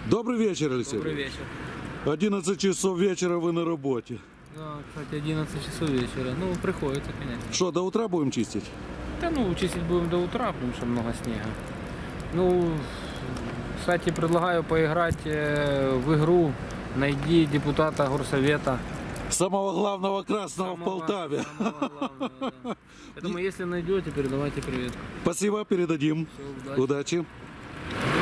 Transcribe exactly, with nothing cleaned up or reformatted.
Добрый вечер, Алексей. Добрый вечер. одиннадцать часов вечера вы на работе. Да, кстати, одиннадцать часов вечера. Ну, приходится, конечно. Что, до утра будем чистить? Да ну, чистить будем до утра, потому что много снега. Ну, кстати, предлагаю поиграть э, в игру «Найди депутата горсовета». Самого главного красного в Самого- Полтаве. самого главного, да. Поэтому, если найдете, передавайте привет. Спасибо, передадим. Всё, удачи. Удачи.